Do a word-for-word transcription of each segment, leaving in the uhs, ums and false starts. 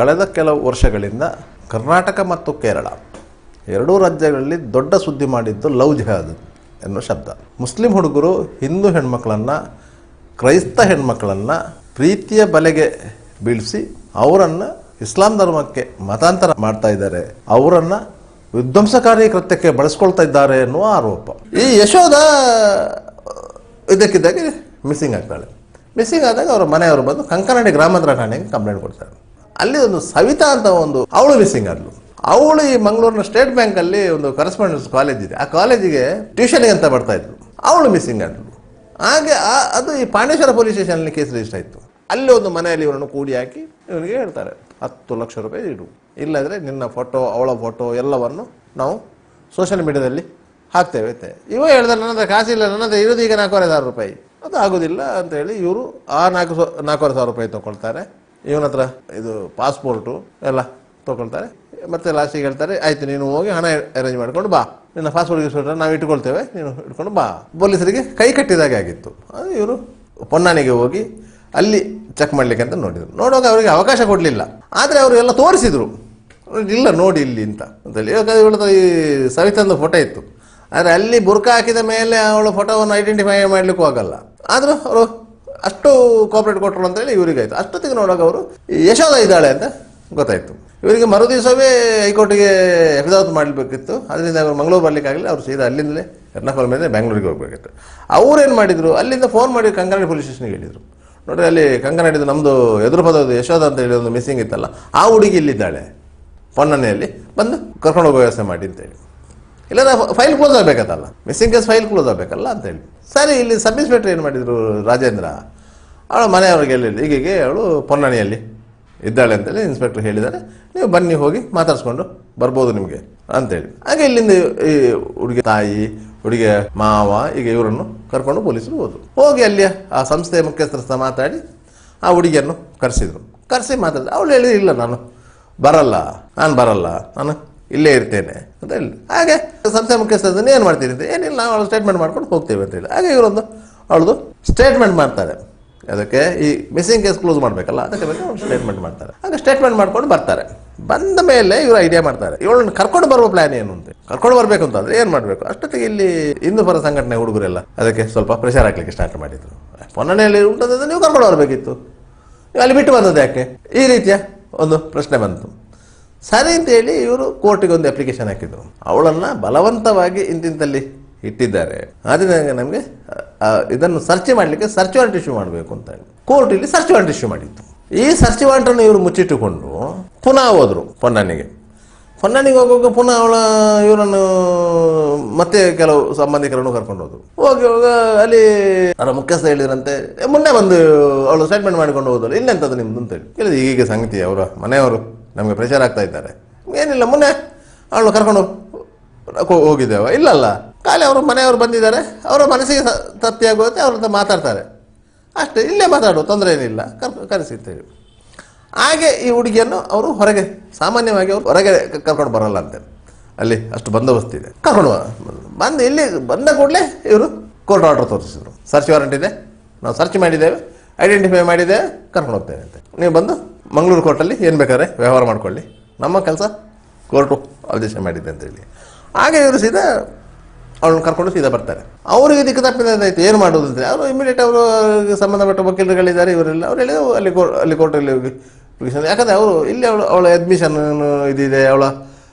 ಕಳೆದ ಕೆಲವು ವರ್ಷಗಳಿಂದ ಕರ್ನಾಟಕ ಮತ್ತು ಕೇರಳ ಎರಡೂ ರಾಜ್ಯಗಳಲ್ಲಿ ದೊಡ್ಡ ಸುದ್ದಿ ಮಾಡಿದ್ದು ಲವ್ ಜಿಹಾದ್ ಎನ್ನುವ ಶಬ್ದ. ಮುಸ್ಲಿಂ ಹುಡುಗರು ಹಿಂದೂ ಹೆಣ್ಮಕ್ಳನ್ನು ಕ್ರೈಸ್ತ ಹೆಣ್ಮಕ್ಳನ್ನು ಪ್ರೀತಿಯ ಬಲೆಗೆ ಬೀಳಿಸಿ ಅವರನ್ನು ಇಸ್ಲಾಂ ಧರ್ಮಕ್ಕೆ ಮತಾಂತರ ಮಾಡ್ತಾ ಇದ್ದಾರೆ, ಅವರನ್ನು ವಿಧ್ವಂಸಕಾರಿ ಕೃತ್ಯಕ್ಕೆ ಬಳಸ್ಕೊಳ್ತಾ ಇದ್ದಾರೆ ಎನ್ನುವ ಆರೋಪ. ಈ ಯಶೋಧ ಇದಕ್ಕಿದ್ದಾಗೆ ಮಿಸ್ಸಿಂಗ್ ಆಗ್ತಾಳೆ. ಮಿಸ್ಸಿಂಗ್ ಆದಾಗ ಅವರ ಮನೆಯವರು ಬಂದು ಕಂಕನಾಡಿ ಗ್ರಾಮಾಂತರ ಠಾಣೆಗೆ ಕಂಪ್ಲೇಂಟ್ ಕೊಡ್ತಾರೆ. ಅಲ್ಲಿ ಒಂದು ಸವಿತಾ ಅಂತ ಒಂದು ಅವಳು ಮಿಸ್ಸಿಂಗ್ ಆದ್ಲು. ಅವಳು ಈ ಮಂಗಳೂರಿನ ಸ್ಟೇಟ್ ಬ್ಯಾಂಕಲ್ಲಿ ಒಂದು ಕರೆಸ್ಪಾಂಡೆನ್ಸ್ ಕಾಲೇಜ್ ಇದೆ, ಆ ಕಾಲೇಜಿಗೆ ಟ್ಯೂಷನ್ಗೆ ಅಂತ ಬರ್ತಾ ಇದ್ಲು. ಅವಳು ಮಿಸ್ಸಿಂಗ್ ಆದ್ಲು. ಹಾಗೆ ಅದು ಈ ಪಾಂಡೇಶ್ವರ ಪೊಲೀಸ್ ಸ್ಟೇಷನಲ್ಲಿ ಕೇಸ್ ರಿಜಿಸ್ಟರ್ ಆಯಿತು. ಅಲ್ಲಿ ಒಂದು ಮನೆಯಲ್ಲಿ ಇವರನ್ನು ಕೂಡಿ ಹಾಕಿ ಇವನಿಗೆ ಹೇಳ್ತಾರೆ ಹತ್ತು ಲಕ್ಷ ರೂಪಾಯಿ ಇಡು, ಇಲ್ಲದ್ರೆ ನಿನ್ನ ಫೋಟೋ ಅವಳ ಫೋಟೋ ಎಲ್ಲವನ್ನು ನಾವು ಸೋಷಿಯಲ್ ಮೀಡಿಯಾದಲ್ಲಿ ಹಾಕ್ತೇವೆ ಅಂತ. ಇವ ಹೇಳಿದ್ರೆ ನನ್ನ ಹತ್ರ ಕಾಸಿಲ್ಲ, ನನ್ನ ಹತ್ರ ಇರೋದು ಈಗ ನಾಲ್ಕೂವರೆ ಸಾವಿರ ರೂಪಾಯಿ, ಅದು ಆಗೋದಿಲ್ಲ ಅಂತೇಳಿ ಇವರು ಆ ನಾಲ್ಕು ನಾಲ್ಕೂವರೆ ಸಾವಿರ ರೂಪಾಯಿ ತೊಗೊಳ್ತಾರೆ. ಇವನ ಹತ್ರ ಇದು ಪಾಸ್ಪೋರ್ಟು ಎಲ್ಲ ತೊಗೊಳ್ತಾರೆ. ಮತ್ತೆ ಲಾಸ್ಟಿಗೆ ಹೇಳ್ತಾರೆ ಆಯ್ತು ನೀನು ಹೋಗಿ ಹಣ ಅರೇಂಜ್ ಮಾಡ್ಕೊಂಡು ಬಾ, ನಿನ್ನ ಪಾಸ್ಪೋರ್ಟ್ ಗಿಸ್ಪೋರ್ಟ್ ನಾವು ಇಟ್ಕೊಳ್ತೇವೆ, ನೀನು ಇಟ್ಕೊಂಡು ಬಾ. ಪೊಲೀಸರಿಗೆ ಕೈ ಕಟ್ಟಿದಾಗೆ ಆಗಿತ್ತು. ಅದು ಇವರು ಪೊನ್ನಾನಿಗೆ ಹೋಗಿ ಅಲ್ಲಿ ಚೆಕ್ ಮಾಡ್ಲಿಕ್ಕೆ ಅಂತ ನೋಡಿದ್ರು. ನೋಡುವಾಗ ಅವರಿಗೆ ಅವಕಾಶ ಕೊಡಲಿಲ್ಲ. ಆದರೆ ಅವರು ಎಲ್ಲ ತೋರಿಸಿದ್ರು, ಇಲ್ಲ ನೋಡಿ ಇಲ್ಲಿ ಅಂತ ಅಂತೇಳಿ. ಇವಾಗ ಇವಳ ಈ ಸವಿತಂದು ಫೋಟೋ ಇತ್ತು, ಆದರೆ ಅಲ್ಲಿ ಬುರ್ಕ ಹಾಕಿದ ಮೇಲೆ ಅವಳ ಫೋಟೋವನ್ನು ಐಡೆಂಟಿಫೈ ಮಾಡಲಿಕ್ಕೂ ಆಗಲ್ಲ. ಆದರೂ ಅವರು ಅಷ್ಟು ಕೋಆಪರೇಟ್ ಕೊಟ್ಟರು ಅಂತೇಳಿ ಇವರಿಗಾಯ್ತು. ಅಷ್ಟೊತ್ತಿಗೆ ನೋಡುವಾಗ ಅವರು ಯಶೋಧ ಇದ್ದಾಳೆ ಅಂತ ಗೊತ್ತಾಯಿತು. ಇವರಿಗೆ ಮರು ದಿವಸವೇ ಹೈಕೋರ್ಟಿಗೆ ಎಫಿದಾವತ್ ಮಾಡಬೇಕಿತ್ತು. ಅದರಿಂದ ಅವರು ಮಂಗಳೂರು ಬರಲಿಕ್ಕಾಗಲಿ, ಅವರು ಸೀದಾ ಅಲ್ಲಿಂದಲೇ ಎರ್ನಾಕುಲಂ ಮೇಲೆ ಬೆಂಗಳೂರಿಗೆ ಹೋಗಬೇಕಿತ್ತು. ಅವರೇನು ಮಾಡಿದರು, ಅಲ್ಲಿಂದ ಫೋನ್ ಮಾಡಿ ಕಂಕನಾಡಿ ಪೊಲೀಸ್ ಸ್ಟೇಷನ್ಗೆ ಹೇಳಿದರು, ನೋಡಿರಿ ಅಲ್ಲಿ ಕಂಕನಾಡಿದು ನಮ್ಮದು ಎದುರು ಪದದ್ದು ಯಶೋಧ ಅಂತ ಹೇಳಿ ಒಂದು ಮಿಸ್ಸಿಂಗ್ ಇತ್ತಲ್ಲ, ಆ ಹುಡುಗಿ ಇಲ್ಲಿದ್ದಾಳೆ ಪೊನ್ನನೆಯಲ್ಲಿ, ಬಂದು ಕರ್ಕೊಂಡು ಹೋಗೋ ವ್ಯವಸ್ಥೆ ಮಾಡಿ ಅಂತೇಳಿ. ಇಲ್ಲ ಫೈಲ್ ಕ್ಲೋಸ್ ಆಗಬೇಕತ್ತಲ್ಲ, ಮಿಸ್ಸಿಂಗ್ ಕೇಸ್ ಫೈಲ್ ಕ್ಲೋಸ್ ಆಗಬೇಕಲ್ಲ ಅಂತೇಳಿ. ಸರಿ, ಇಲ್ಲಿ ಸಬ್ ಇನ್ಸ್ಪೆಕ್ಟರ್ ಏನು ಮಾಡಿದರು ರಾಜೇಂದ್ರ, ಅವಳ ಮನೆಯವ್ರಿಗೆ ಹೇಳಿಲ್ಲ ಹೀಗೆ ಅವಳು ಪೊನ್ನಣಿಯಲ್ಲಿ ಇದ್ದಾಳೆ ಅಂತೇಳಿ ಇನ್ಸ್ಪೆಕ್ಟರ್ ಹೇಳಿದ್ದಾರೆ, ನೀವು ಬನ್ನಿ ಹೋಗಿ ಮಾತಾಡಿಸ್ಕೊಂಡು ಬರ್ಬೋದು ನಿಮಗೆ ಅಂತೇಳಿ. ಹಾಗೆ ಇಲ್ಲಿಂದ ಈ ಹುಡುಗಿ ತಾಯಿ, ಹುಡುಗಿಯ ಮಾವ, ಈಗ ಇವರನ್ನು ಕರ್ಕೊಂಡು ಪೊಲೀಸರು ಹೋದರು. ಹೋಗಿ ಅಲ್ಲಿ ಆ ಸಂಸ್ಥೆಯ ಮುಖ್ಯಸ್ಥರ ಸಹ ಮಾತಾಡಿ ಆ ಹುಡುಗಿಯನ್ನು ಕರೆಸಿದ್ರು. ಕರೆಸಿ ಮಾತಾಡಿದ್ರು. ಅವಳು ಹೇಳಿದ್ರು ಇಲ್ಲ ನಾನು ಬರಲ್ಲ, ನಾನು ಬರಲ್ಲ, ನಾನು ಇಲ್ಲೇ ಇರ್ತೇನೆ ಅಂತ ಹೇಳಿ. ಹಾಗೆ ಸಂಸ್ಥೆ ಮುಖ್ಯಸ್ಥರನ್ನು ಏನು ಮಾಡ್ತೀನಿ ಅಂತ, ಏನಿಲ್ಲ ನಾವು ಅವಳು ಸ್ಟೇಟ್ಮೆಂಟ್ ಮಾಡ್ಕೊಂಡು ಹೋಗ್ತೇವೆ ಅಂತ ಹೇಳಿ. ಹಾಗೆ ಇವರೊಂದು ಅವಳದು ಸ್ಟೇಟ್ಮೆಂಟ್ ಮಾಡ್ತಾರೆ. ಅದಕ್ಕೆ ಈ ಮಿಸ್ಸಿಂಗ್ ಕೇಸ್ ಕ್ಲೋಸ್ ಮಾಡಬೇಕಲ್ಲ, ಅದಕ್ಕೆ ಬೇಕು ಅವ್ರು ಸ್ಟೇಟ್ಮೆಂಟ್ ಮಾಡ್ತಾರೆ. ಹಾಗೆ ಸ್ಟೇಟ್ಮೆಂಟ್ ಮಾಡ್ಕೊಂಡು ಬರ್ತಾರೆ. ಬಂದ ಮೇಲೆ ಇವರು ಐಡಿಯಾ ಮಾಡ್ತಾರೆ ಇವಳನ್ನು ಕರ್ಕೊಂಡು ಬರುವ ಪ್ಲಾನ್ ಏನು ಅಂತ. ಕರ್ಕೊಂಡು ಬರಬೇಕು ಅಂತಂದ್ರೆ ಏನು ಮಾಡಬೇಕು. ಅಷ್ಟೊತ್ತಿಗೆ ಇಲ್ಲಿ ಹಿಂದೂ ಪರ ಸಂಘಟನೆ ಹುಡುಗರೆಲ್ಲ ಅದಕ್ಕೆ ಸ್ವಲ್ಪ ಪ್ರೆಷರ್ ಹಾಕ್ಲಿಕ್ಕೆ ಸ್ಟಾರ್ಟ್ ಮಾಡಿದ್ರು. ಪೊನ್ನನೆಯಲ್ಲಿ ಉಂಟಂದ್ರೆ ನೀವು ಕರ್ಕೊಂಡು ಬರಬೇಕಿತ್ತು, ನೀವು ಅಲ್ಲಿ ಬಿಟ್ಟು ಬಂದದ್ದು ಯಾಕೆ, ಈ ರೀತಿಯ ಒಂದು ಪ್ರಶ್ನೆ ಬಂತು. ಸರಿ ಅಂತೇಳಿ ಇವರು ಕೋರ್ಟಿಗೆ ಒಂದು ಅಪ್ಲಿಕೇಶನ್ ಹಾಕಿದ್ರು. ಅವಳನ್ನು ಬಲವಂತವಾಗಿ ಇಂತಿಂತಲ್ಲಿ ಇಟ್ಟಿದ್ದಾರೆ, ಆದ್ದರಿಂದ ನಮಗೆ ಇದನ್ನು ಸರ್ಚ್ ಮಾಡಲಿಕ್ಕೆ ಸರ್ಚ್ ವಾರೆಂಟ್ ಇಶ್ಯೂ ಮಾಡಬೇಕು ಅಂತ ಹೇಳಿ ಕೋರ್ಟ್ ಇಲ್ಲಿ ಸರ್ಚ್ ವಾರೆಂಟ್ ಇಶ್ಯೂ ಮಾಡಿತ್ತು. ಈ ಸರ್ಚ್ ವಾರೆಂಟನ್ನು ಇವರು ಮುಚ್ಚಿಟ್ಟುಕೊಂಡು ಪುನಃ ಹೋದರು ಪೊನ್ನಾನಿಗೆ. ಪೊನ್ನಾನಿಗೆ ಹೋಗುವಾಗ ಪುನಃ ಅವಳ ಇವರನ್ನು ಮತ್ತೆ ಕೆಲವು ಸಂಬಂಧಿಕರನ್ನು ಕರ್ಕೊಂಡು ಹೋದ್ರು. ಹೋಗಿ ಹೋಗ ಅಲ್ಲಿ ಅವರ ಮುಖ್ಯಸ್ಥ ಹೇಳಿದ್ರಂತೆ ಮೊನ್ನೆ ಬಂದು ಅವಳು ಸ್ಟೇಟ್ಮೆಂಟ್ ಮಾಡಿಕೊಂಡು ಹೋದಳು, ಇಲ್ಲೆಂತದ್ದು ನಿಮ್ದು ಅಂತೇಳಿ ಹೇಳಿದ್ರು. ಹೀಗೆ ಸಂಗತಿ, ಅವರ ಮನೆಯವರು ನಮಗೆ ಪ್ರೆಷರ್ ಆಗ್ತಾ ಇದ್ದಾರೆ. ಏನಿಲ್ಲ, ಮೊನ್ನೆ ಅವಳು ಕರ್ಕೊಂಡು ಹೋಗಿದ್ದೇವೆ. ಇಲ್ಲಲ್ಲ, ಖಾಲಿ ಅವರು ಮನೆಯವರು ಬಂದಿದ್ದಾರೆ, ಅವರ ಮನಸ್ಸಿಗೆ ತೃಪ್ತಿ ಆಗುತ್ತೆ, ಅವ್ರ ಹತ್ರ ಮಾತಾಡ್ತಾರೆ ಅಷ್ಟೇ, ಇಲ್ಲೇ ಮಾತಾಡುವ ತೊಂದರೆ ಏನಿಲ್ಲ, ಕರ್ ಕರೆಸಿರ್ತೇವೆ. ಹಾಗೆ ಈ ಹುಡುಗಿಯನ್ನು ಅವರು ಹೊರಗೆ, ಸಾಮಾನ್ಯವಾಗಿ ಅವರು ಹೊರಗೆ ಕರ್ಕೊಂಡು ಬರಲ್ಲ ಅಂತೇಳಿ ಅಲ್ಲಿ ಅಷ್ಟು ಬಂದೋಬಸ್ತ್ ಇದೆ. ಕರ್ಕೊಂಡು ಬಂದು ಇಲ್ಲಿ ಬಂದ ಕೂಡಲೇ ಇವರು ಕೋರ್ಟ್ ಆರ್ಡರ್ ತೋರಿಸಿದ್ರು, ಸರ್ಚ್ ವಾರೆಂಟ್ ಇದೆ, ನಾವು ಸರ್ಚ್ ಮಾಡಿದ್ದೇವೆ, ಐಡೆಂಟಿಫೈ ಮಾಡಿದ್ದೇವೆ, ಕರ್ಕೊಂಡು ಹೋಗ್ತೇವೆ ಅಂತ. ನೀವು ಬಂದು ಮಂಗಳೂರು ಕೋರ್ಟಲ್ಲಿ ಏನು ಬೇಕಾದ್ರೆ ವ್ಯವಹಾರ ಮಾಡ್ಕೊಳ್ಳಿ, ನಮ್ಮ ಕೆಲಸ ಕೋರ್ಟು ಆದೇಶ ಮಾಡಿದೆ ಅಂತೇಳಿ. ಹಾಗೆ ಇವರು ಸೀದಾ ಅವ್ಳನ್ನ ಕರ್ಕೊಂಡು ಸೀದಾ ಬರ್ತಾರೆ. ಅವರಿಗೆ ದಿಕ್ಕು ತಪ್ಪಿದಾಯ್ತು, ಏನು ಮಾಡೋದು ಅಂತೇಳಿ ಅವರು ಇಮಿಡಿಯೇಟ್ ಅವರು ಸಂಬಂಧಪಟ್ಟ ವಕೀಲರುಗಳಿದ್ದಾರೆ ಇವರೆಲ್ಲ, ಅವ್ರು ಹೇಳಿದ್ರು ಅಲ್ಲಿ ಕೋ ಅಲ್ಲಿ ಕೋರ್ಟಲ್ಲಿ ಹೋಗಿ ಅಪ್ಲಿಕೇಶನ್, ಯಾಕಂದರೆ ಅವರು ಇಲ್ಲಿ ಅವಳು ಅವಳ ಅಡ್ಮಿಷನ್ ಇದಿದೆ, ಅವಳ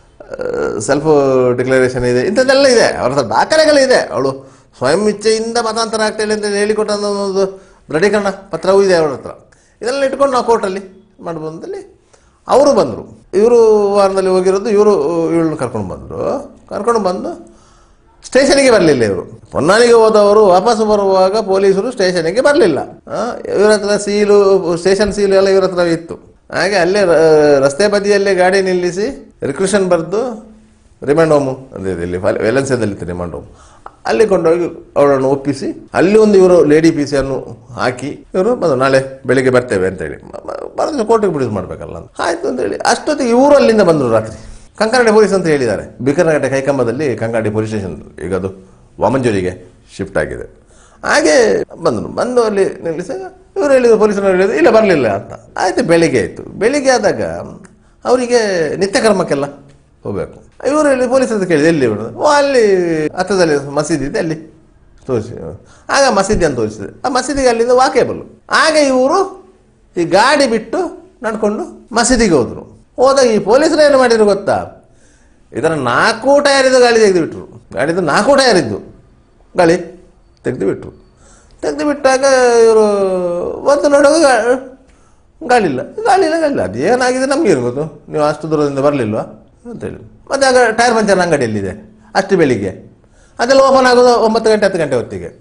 ಸೆಲ್ಫ್ ಡಿಕ್ಲರೇಷನ್ ಇದೆ, ಇಂಥದ್ದೆಲ್ಲ ಇದೆ, ಅವ್ರ ಹತ್ರ ದಾಖಲೆಗಳಿದೆ. ಅವಳು ಸ್ವಯಂ ಇಚ್ಛೆಯಿಂದ ಮತಾಂತರ ಆಗ್ತಾಯಿಲ್ಲ ಅಂತ ಹೇಳಿಕೊಟ್ಟ ಒಂದು ದೃಢೀಕರಣ ಪತ್ರವೂ ಇದೆ ಅವರ ಹತ್ರ. ಇದೆಲ್ಲ ಇಟ್ಕೊಂಡು ನಾವು ಕೋರ್ಟಲ್ಲಿ ಮಾಡ್ಬೋದು ಅಂತಲ್ಲಿ ಅವರು ಬಂದರು. ಇವರು ವಾರದಲ್ಲಿ ಹೋಗಿರೋದು, ಇವರು ಇವಳನ್ನ ಕರ್ಕೊಂಡು ಬಂದರು. ಕರ್ಕೊಂಡು ಬಂದು ಸ್ಟೇಷನಿಗೆ ಬರಲಿಲ್ಲ ಇವರು. ಪೊನ್ನಾನಿಗೆ ಹೋದವರು ವಾಪಸ್ ಬರುವಾಗ ಪೊಲೀಸರು ಸ್ಟೇಷನಿಗೆ ಬರಲಿಲ್ಲ. ಇವರ ಹತ್ರ ಸೀಲು, ಸ್ಟೇಷನ್ ಸೀಲು ಎಲ್ಲ ಇವರ ಹತ್ರ ಇತ್ತು. ಹಾಗೆ ಅಲ್ಲೇ ರಸ್ತೆ ಬದಿಯಲ್ಲೇ ಗಾಡಿ ನಿಲ್ಲಿಸಿ ರಿಕ್ವೆಷನ್ ಬರೆದು ರಿಮಾಂಡ್ ಹೋಮು ಅಂದರೆ ಇಲ್ಲಿ ವೆಲೆನ್ಸಿಯಾದಲ್ಲಿತ್ತು ರಿಮಾಂಡ್ ಹೋಮ್, ಅಲ್ಲಿ ಕೊಂಡೋಗಿ ಅವಳನ್ನು ಒಪ್ಪಿಸಿ ಅಲ್ಲಿ ಒಂದು ಇವರು ಲೇಡಿ ಪಿ ಸಿಯನ್ನು ಹಾಕಿ ಇವರು ಬಂದು ನಾಳೆ ಬೆಳಿಗ್ಗೆ ಬರ್ತೇವೆ ಅಂತೇಳಿ ಬರೆದು ಕೋರ್ಟಿಗೆ ಪ್ರೊಡ್ಯೂಸ್ ಮಾಡಬೇಕಲ್ಲ ಅಂತ ಆಯಿತು ಅಂತೇಳಿ. ಅಷ್ಟೊತ್ತಿಗೆ ಇವರು ಅಲ್ಲಿಂದ ಬಂದರು ರಾತ್ರಿ. ಕಂಕನಾಡಿ ಪೊಲೀಸ್ ಅಂತ ಹೇಳಿದ್ದಾರೆ, ಬಿಕರ್ನಗಟ್ಟೆ ಕೈಕಂಬದಲ್ಲಿ ಕಂಕನಾಡಿ ಪೊಲೀಸ್ ಸ್ಟೇಷನ್, ಈಗ ಅದು ವಾಮಂಜೂರಿಗೆ ಶಿಫ್ಟ್ ಆಗಿದೆ. ಹಾಗೆ ಬಂದರು. ಬಂದು ಅಲ್ಲಿ ನಿಲ್ಲಿಸಿದಾಗ ಇವರು ಹೇಳಿದ್ರು, ಪೊಲೀಸರು ಹೇಳಿದ್ರು ಇಲ್ಲ ಬರಲಿಲ್ಲ ಅಂತ. ಆಯಿತು, ಬೆಳಿಗ್ಗೆ ಆಯಿತು. ಬೆಳಿಗ್ಗೆ ಆದಾಗ ಅವರಿಗೆ ನಿತ್ಯ ಕರ್ಮಕ್ಕೆಲ್ಲ ಹೋಗಬೇಕು. ಇವರು ಹೇಳಿ ಪೊಲೀಸರು ಕೇಳಿದೆ ಎಲ್ಲಿ ಇವರು, ಓ ಅಲ್ಲಿ ಹತ್ತದಲ್ಲಿ ಮಸೀದಿ ಇದೆ ಅಲ್ಲಿ ತೋರಿಸಿ. ಆಗ ಮಸೀದಿ ಅಂತ ತೋರಿಸಿದೆ. ಆ ಮಸೀದಿಗೆ ಅಲ್ಲಿಂದ ವಾಕೇಬಲ್. ಆಗ ಇವರು ಈ ಗಾಡಿ ಬಿಟ್ಟು ನಡ್ಕೊಂಡು ಮಸೀದಿಗೆ ಹೋದರು. ಹೋದಾಗ ಈ ಪೊಲೀಸರು ಏನು ಮಾಡಿದ್ರು ಗೊತ್ತಾ, ಇದರ ನಾಲ್ಕು ಟೈರ್ ಇದ್ದು ಗಾಳಿ ತೆಗೆದು ಬಿಟ್ರು. ಗಾಡಿದು ನಾಲ್ಕು ಟೈರ್ ಇದ್ದು ಗಾಳಿ ತೆಗೆದು ಬಿಟ್ರು. ತೆಗೆದು ಬಿಟ್ಟಾಗ ಇವರು ಒಂದು ನೋಡುವಾಗ ಗಾಳಿ ಇಲ್ಲ, ಗಾಳಿ ಇಲ್ಲ, ಗಾಳಿ ಇಲ್ಲ. ಅದು ಏನಾಗಿದೆ ನಮ್ಗೆ ಏನು ಗೊತ್ತು, ನೀವು ಅಷ್ಟು ದೂರದಿಂದ ಬರಲಿಲ್ವಾ ಅಂತೇಳಿ. ಮತ್ತು ಆಗ ಟೈರ್ ಪಂಚರ್ ಅಂಗಡಿಯಲ್ಲಿದೆ ಅಷ್ಟು ಬೆಳಿಗ್ಗೆ, ಅದೆಲ್ಲ ಓಪನ್ ಆಗೋದು ಒಂಬತ್ತು ಗಂಟೆ ಹತ್ತು ಗಂಟೆ ಹೊತ್ತಿಗೆ.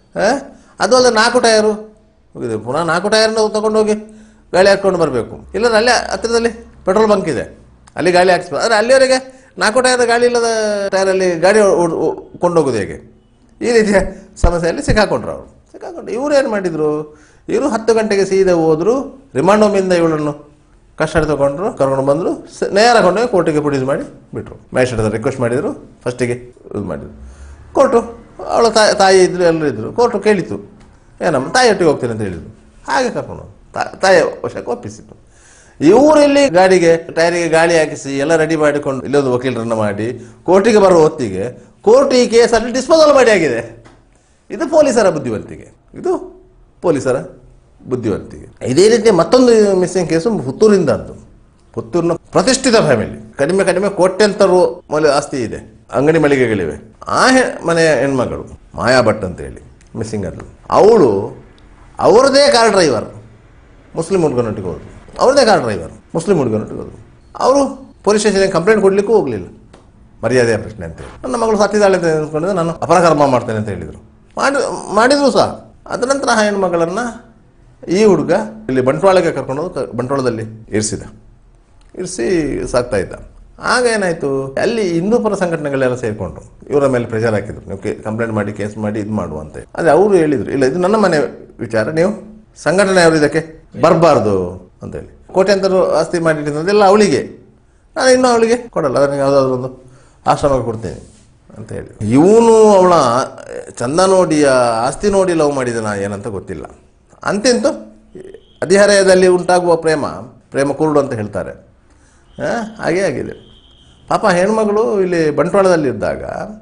ಅದು ಅಲ್ಲ ನಾಲ್ಕು ಟೈರು ಹೋಗಿದೆ. ಪುನಃ ನಾಲ್ಕು ಟೈರನ್ನು ತೊಗೊಂಡೋಗಿ ಗಾಳಿ ಹಾಕ್ಕೊಂಡು ಬರಬೇಕು. ಇಲ್ಲದ್ರೆ ಅಲ್ಲೇ ಹತ್ತಿರದಲ್ಲಿ ಪೆಟ್ರೋಲ್ ಬಂಕ್ ಇದೆ, ಅಲ್ಲಿ ಗಾಳಿ ಹಾಕ್ಸ್ಬೇಕು. ಆದರೆ ಅಲ್ಲಿವರೆಗೆ ನಾಲ್ಕು ಟೈರ್ ಗಾಳಿ ಇಲ್ಲದ ಟೈರಲ್ಲಿ ಗಾಡಿ ಕೊಂಡೋಗೋದು ಹೇಗೆ? ಈ ರೀತಿಯ ಸಮಸ್ಯೆಯಲ್ಲಿ ಸಿಕ್ಕಾಕೊಂಡ್ರು ಅವರು. ಸಿಕ್ಕಾಕೊಂಡು ಇವರು ಏನು ಮಾಡಿದರು, ಇವರು ಹತ್ತು ಗಂಟೆಗೆ ಸೀದಾ ಹೋದರು. ರಿಮಾಂಡ್ ಹೋಮಿಂದ ಇವಳನ್ನು ಕಸ್ಟಡಿ ತೊಗೊಂಡ್ರು, ಕರ್ಕೊಂಡು ಬಂದರು. ನೇರ ಕೊಂಡೋಗಿ ಕೋರ್ಟಿಗೆ ಪ್ರೊಡ್ಯೂಸ್ ಮಾಡಿ ಬಿಟ್ಟರು. ಮ್ಯಾಜಿಸ್ಟ್ರೇಟ್ ರಿಕ್ವೆಸ್ಟ್ ಮಾಡಿದರು, ಫಸ್ಟಿಗೆ ಇದು ಮಾಡಿದರು. ಕೋರ್ಟು ಅವಳ ತಾಯಿ ತಾಯಿ ಇದ್ದರು, ಎಲ್ಲರೂ ಇದ್ದರು. ಕೋರ್ಟು ಕೇಳಿತು, ಏನಮ್ಮ ತಾಯಿ ಒಟ್ಟಿಗೆ ಹೋಗ್ತೀನಿ ಅಂತ ಹೇಳಿದರು. ಹಾಗೆ ಕರ್ಕೊಂಡು ತಾಯಿಯ ವಶಕ್ಕೆ ಒಪ್ಪಿಸಿತ್ತು. ಇವರು ಇಲ್ಲಿ ಗಾಡಿಗೆ ಟೈರಿಗೆ ಗಾಳಿ ಹಾಕಿಸಿ ಎಲ್ಲ ರೆಡಿ ಮಾಡಿಕೊಂಡು ಇಲ್ಲೊಂದು ವಕೀಲರನ್ನು ಮಾಡಿ ಕೋರ್ಟಿಗೆ ಬರುವ ಹೊತ್ತಿಗೆ ಕೋರ್ಟ್ ಈ ಕೇಸಲ್ಲಿ ಡಿಸ್ಪೋಸಲ್ ಮಾಡಿ ಆಗಿದೆ. ಇದು ಪೊಲೀಸರ ಬುದ್ಧಿವಂತಿಕೆ, ಇದು ಪೊಲೀಸರ ಬುದ್ಧಿವಂತಿಕೆ. ಇದೇ ರೀತಿ ಮತ್ತೊಂದು ಮಿಸ್ಸಿಂಗ್ ಕೇಸು ಪುತ್ತೂರಿಂದ ಅಂತು. ಪುತ್ತೂರಿನ ಪ್ರತಿಷ್ಠಿತ ಫ್ಯಾಮಿಲಿ, ಕಡಿಮೆ ಕಡಿಮೆ ಕೋಟ್ಯಂತರ ಮೌಲ್ಯ ಆಸ್ತಿ ಇದೆ, ಅಂಗಡಿ ಮಳಿಗೆಗಳಿವೆ. ಆ ಮನೆಯ ಹೆಣ್ಮಗಳು ಮಾಯಾ ಭಟ್ ಅಂತ ಹೇಳಿ ಮಿಸ್ಸಿಂಗ್ ಆದ್ಲು. ಅವಳು ಅವರದೇ ಕಾರ್ ಡ್ರೈವರ್ ಮುಸ್ಲಿಂ ಹುಡುಗನೊಟ್ಟಿಗೆ ಹೋದ್ರು. ಅವ್ರದೇ ಕಾರ್ ಡ್ರೈವರ್ ಮುಸ್ಲಿಂ ಹುಡುಗನೊಟ್ಟಿಗೆ ಹೋದ್ರು. ಅವರು ಪೊಲೀಸ್ ಸ್ಟೇಷನ್ಗೆ ಕಂಪ್ಲೇಂಟ್ ಕೊಡಲಿಕ್ಕೂ ಹೋಗಲಿಲ್ಲ, ಮರ್ಯಾದೆಯ ಪ್ರಶ್ನೆ ಅಂತೇಳಿ. ನನ್ನ ಮಗಳು ಸತ್ತಿದ್ದಾಳೆ ಅಂತ ಅನ್ಕೊಂಡಿದ್ದು ನಾನು ಅಪರಕರ್ಮ ಮಾಡ್ತೇನೆ ಅಂತ ಹೇಳಿದರು. ಮಾಡಿ ಮಾಡಿದ್ರು ಸಹ. ಅದ ನಂತರ ಆ ಹೆಣ್ಮಗಳನ್ನು ಈ ಹುಡುಗ ಇಲ್ಲಿ ಬಂಟ್ವಾಳಕ್ಕೆ ಕರ್ಕೊಂಡು ಬಂಟ್ವಾಳದಲ್ಲಿ ಇರಿಸಿದ. ಇರಿಸಿ ಸಾಕ್ತಾ ಇದ್ದ. ಆಗ ಏನಾಯಿತು, ಅಲ್ಲಿ ಹಿಂದೂ ಪರ ಸಂಘಟನೆಗಳೆಲ್ಲ ಸೇರಿಕೊಂಡ್ರು, ಇವರ ಮೇಲೆ ಪ್ರೆಷರ್ ಹಾಕಿದ್ರು, ನೀವು ಕಂಪ್ಲೇಂಟ್ ಮಾಡಿ ಕೇಸ್ ಮಾಡಿ ಇದು ಮಾಡುವಂತ. ಆದರೆ ಅವರು ಹೇಳಿದರು, ಇಲ್ಲ ಇದು ನನ್ನ ಮನೆ ವಿಚಾರ, ನೀವು ಸಂಘಟನೆಯವರು ಇದಕ್ಕೆ ಬರಬಾರ್ದು ಅಂತೇಳಿ. ಕೋಟ್ಯಾಂತರ ಆಸ್ತಿ ಮಾಡಿಟ್ಟಿದ್ದೆಲ್ಲ ಅವಳಿಗೆ, ನಾನು ಇನ್ನೂ ಅವಳಿಗೆ ಕೊಡಲ್ಲ, ಅದನ್ನು ಯಾವುದಾದ್ರೂ ಒಂದು ಆಶ್ರಮಕ್ಕೆ ಕೊಡ್ತೀನಿ ಅಂತ ಹೇಳಿ. ಇವನು ಅವಳ ಚಂದ ನೋಡಿ ಆಸ್ತಿ ನೋಡಿ ಲವ್ ಮಾಡಿದನ ಏನಂತ ಗೊತ್ತಿಲ್ಲ. ಅಂತೆಂತೂ ಹದಿಹರೆಯದಲ್ಲಿ ಉಂಟಾಗುವ ಪ್ರೇಮ ಪ್ರೇಮ ಕುರುಡು ಅಂತ ಹೇಳ್ತಾರೆ, ಹಾಗೇ ಆಗಿದೆ. ಪಾಪ ಹೆಣ್ಮಗಳು ಇಲ್ಲಿ ಬಂಟ್ವಾಳದಲ್ಲಿದ್ದಾಗ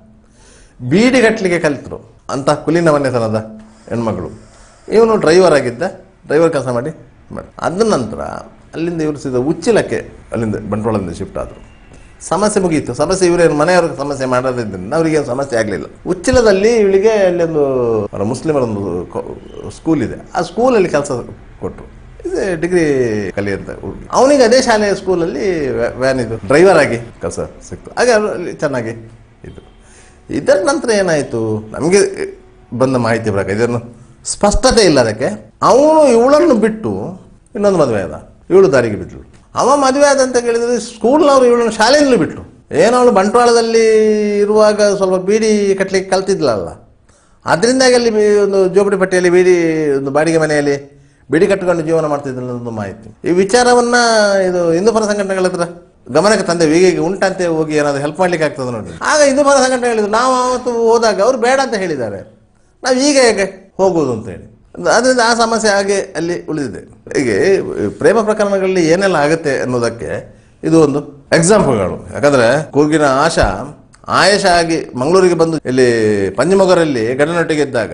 ಬೀಡಿ ಕಟ್ಟಲಿಕ್ಕೆ ಕಲಿತರು ಅಂತ ಕುಲೀನ ಮನೆತನದ ಹೆಣ್ಮಗಳು. ಇವನು ಡ್ರೈವರ್ ಆಗಿದ್ದ, ಡ್ರೈವರ್ ಕೆಲಸ ಮಾಡಿ ಮಾಡಿ ಅದ ನಂತರ ಅಲ್ಲಿಂದ ಇವರು ಸೀದಾ ಉಚ್ಚಿಲಕ್ಕೆ ಅಲ್ಲಿಂದ ಬಂಟ್ವಾಳದಿಂದ ಶಿಫ್ಟ್ ಆದರು. ಸಮಸ್ಯೆ ಮುಗಿಯಿತು. ಸಮಸ್ಯೆ ಇವರೇನು ಮನೆಯವ್ರಿಗೆ ಸಮಸ್ಯೆ ಮಾಡೋದ್ರಿಂದ ಅವರಿಗೇನು ಸಮಸ್ಯೆ ಆಗಲಿಲ್ಲ. ಉಚ್ಚಿಲದಲ್ಲಿ ಇವಳಿಗೆ ಅಲ್ಲೊಂದು ಮುಸ್ಲಿಮರೊಂದು ಸ್ಕೂಲ್ ಇದೆ, ಆ ಸ್ಕೂಲಲ್ಲಿ ಕೆಲಸ ಕೊಟ್ಟರು. ಇದು ಡಿಗ್ರಿ ಕಲಿಯಂತ ಹುಡುಗಿ. ಅವನಿಗೆ ಅದೇ ಶಾಲೆಯ ಸ್ಕೂಲಲ್ಲಿ ವ್ಯಾನ್ ಇದು ಡ್ರೈವರ್ ಆಗಿ ಕೆಲಸ ಸಿಕ್ತು. ಹಾಗೆ ಅಲ್ಲಿ ಚೆನ್ನಾಗಿ ಇದ್ದರು. ಇದರ ನಂತರ ಏನಾಯಿತು, ನಮಗೆ ಬಂದ ಮಾಹಿತಿ ಪ್ರಕಾರ ಇದನ್ನು ಸ್ಪಷ್ಟತೆ ಇಲ್ಲ ಅದಕ್ಕೆ. ಅವನು ಇವಳನ್ನು ಬಿಟ್ಟು ಇನ್ನೊಂದು ಮದುವೆ ಆದ, ಇವಳು ದಾರಿಗೆ ಬಿಟ್ಟಳು. ಅವ ಮದುವೆ ಆದಂತ ಕೇಳಿದರೆ ಸ್ಕೂಲ್ನವರು ಇವಳನ್ನು ಶಾಲೆಯಿಂದಲೂ ಬಿಟ್ಟರು. ಏನೋ ಅವಳು ಬಂಟ್ವಾಳದಲ್ಲಿ ಇರುವಾಗ ಸ್ವಲ್ಪ ಬೀಡಿ ಕಟ್ಟಲಿಕ್ಕೆ ಕಲ್ತಿದ್ಲಲ್ಲ, ಅದರಿಂದಾಗಿ ಅಲ್ಲಿ ಒಂದು ಜೋಪಡಿ ಪಟ್ಟಿಯಲ್ಲಿ ಬೀಡಿ ಒಂದು ಬಾಡಿಗೆ ಮನೆಯಲ್ಲಿ ಬೀಡಿ ಕಟ್ಟಿಕೊಂಡು ಜೀವನ ಮಾಡ್ತಿದ್ದಿಲ್ಲ ಒಂದು ಮಾಹಿತಿ. ಈ ವಿಚಾರವನ್ನು ಇದು ಹಿಂದೂ ಪರ ಸಂಘಟನೆಗಳ ಹತ್ರ ಗಮನಕ್ಕೆ ತಂದೆ, ಹೀಗೆ ಉಂಟಂತೆ ಹೋಗಿ ಏನಾದರೂ ಹೆಲ್ಪ್ ಮಾಡ್ಲಿಕ್ಕೆ ಆಗ್ತದೆ ನೋಡಿ. ಆಗ ಹಿಂದೂ ಪರ ಸಂಘಟನೆ ಹೇಳಿದ್ರು, ನಾವು ಅವತ್ತು ಹೋದಾಗ ಅವರು ಬೇಡ ಅಂತ ಹೇಳಿದ್ದಾರೆ, ನಾವು ಈಗ ಹೇಗೆ ಹೋಗೋದು ಅಂತೇಳಿ. ಅದರಿಂದ ಆ ಸಮಸ್ಯೆ ಹಾಗೆ ಅಲ್ಲಿ ಉಳಿದಿದೆ. ಹೀಗೆ ಪ್ರೇಮ ಪ್ರಕರಣಗಳಲ್ಲಿ ಏನೆಲ್ಲ ಆಗುತ್ತೆ ಅನ್ನೋದಕ್ಕೆ ಇದು ಒಂದು ಎಕ್ಸಾಂಪಲ್ಗಳು. ಯಾಕಂದರೆ ಕೂರ್ಗಿನ ಆಶಾ ಆಯೇಷ ಆಗಿ ಮಂಗಳೂರಿಗೆ ಬಂದು ಇಲ್ಲಿ ಪಂಜಮೊಗರಲ್ಲಿ ಗಂಡನೊಟ್ಟಿಗೆ ಇದ್ದಾಗ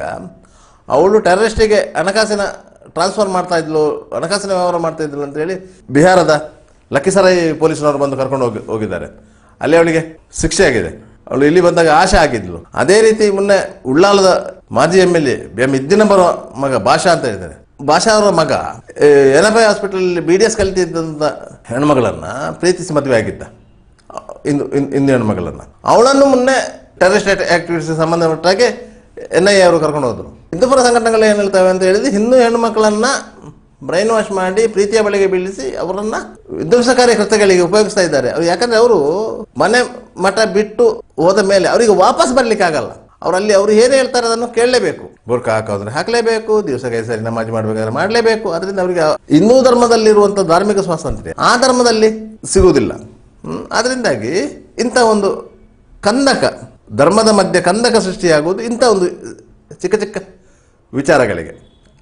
ಅವಳು ಟೆರರಿಸ್ಟಿಗೆ ಹಣಕಾಸಿನ ಟ್ರಾನ್ಸ್ಫರ್ ಮಾಡ್ತಾ ಇದ್ಲು, ಹಣಕಾಸಿನ ವ್ಯವಹಾರ ಮಾಡ್ತಾ ಇದ್ಲು ಅಂತೇಳಿ ಬಿಹಾರದ ಲಕ್ಕಿಸರೈ ಪೊಲೀಸ್ನವರು ಬಂದು ಕರ್ಕೊಂಡು ಹೋಗಿ ಹೋಗಿದ್ದಾರೆ. ಅಲ್ಲಿ ಅವಳಿಗೆ ಶಿಕ್ಷೆ ಆಗಿದೆ. ಅವಳು ಇಲ್ಲಿ ಬಂದಾಗ ಆಶೆ ಆಗಿದ್ಲು. ಅದೇ ರೀತಿ ಮೊನ್ನೆ ಉಳ್ಳಾಲದ ಮಾಜಿ ಎಮ್ ಎಲ್ ಎ ಎಂ ಇದ್ದಿನಂಬರ ಮಗ ಭಾಷಾ ಅಂತ ಹೇಳಿದ್ದಾರೆ. ಭಾಷಾ ಅವರ ಮಗ ಎನಪೈ ಹಾಸ್ಪಿಟಲಲ್ಲಿ ಬಿ ಡಿ ಎಸ್ ಕಲಿತಿದ್ದಂಥ ಹೆಣ್ಮಗಳನ್ನು ಪ್ರೀತಿಸಿ ಮದುವೆ ಆಗಿದ್ದ, ಇಂದು ಇಂದು ಹೆಣ್ಮಗಳನ್ನು. ಅವಳನ್ನು ಮೊನ್ನೆ ಟೆರರಿಸ್ಟ್ ಆಕ್ಟಿವಿಟೀಸ್ ಸಂಬಂಧಪಟ್ಟಾಗೆ ಎನ್ ಐ ಎ ಅವರು ಕರ್ಕೊಂಡು ಹೋದರು. ಹಿಂದೂಪರ ಸಂಘಟನೆಗಳು ಏನು ಹೇಳ್ತವೆ ಅಂತ ಹೇಳಿದ್ರೆ, ಹಿಂದೂ ಹೆಣ್ಣು ಮಕ್ಕಳನ್ನು ಬ್ರೈನ್ ವಾಶ್ ಮಾಡಿ ಪ್ರೀತಿಯ ಬಳಿಗೆ ಬೀಳಿಸಿ ಅವರನ್ನು ವಿಧ್ವಂಸಕಾರಿ ಕೃತ್ಯಗಳಿಗೆ ಉಪಯೋಗಿಸ್ತಾ ಇದ್ದಾರೆ. ಅವ್ರು ಯಾಕಂದರೆ ಅವರು ಮನೆ ಮಠ ಬಿಟ್ಟು ಹೋದ ಮೇಲೆ ಅವರಿಗೆ ವಾಪಸ್ ಬರಲಿಕ್ಕೆ ಆಗಲ್ಲ. ಅವರಲ್ಲಿ ಅವರು ಏನು ಹೇಳ್ತಾರೆ ಅದನ್ನು ಕೇಳಲೇಬೇಕು. ಗೋರ್ಖ ಹಾಕೋದ್ರೆ ಹಾಕಲೇಬೇಕು, ದಿವಸಕ್ಕೆ ಸರಿ ನಮಾಜ್ ಮಾಡಬೇಕಾದ್ರೆ ಮಾಡಲೇಬೇಕು. ಅದರಿಂದ ಅವರಿಗೆ ಹಿಂದೂ ಧರ್ಮದಲ್ಲಿರುವಂಥ ಧಾರ್ಮಿಕ ಸ್ವಾತಂತ್ರ್ಯ ಆ ಧರ್ಮದಲ್ಲಿ ಸಿಗುವುದಿಲ್ಲ. ಅದರಿಂದಾಗಿ ಇಂಥ ಒಂದು ಕಂದಕ, ಧರ್ಮದ ಮಧ್ಯೆ ಕಂದಕ ಸೃಷ್ಟಿಯಾಗುವುದು ಇಂಥ ಒಂದು ಚಿಕ್ಕ ಚಿಕ್ಕ ವಿಚಾರಗಳಿಗೆ.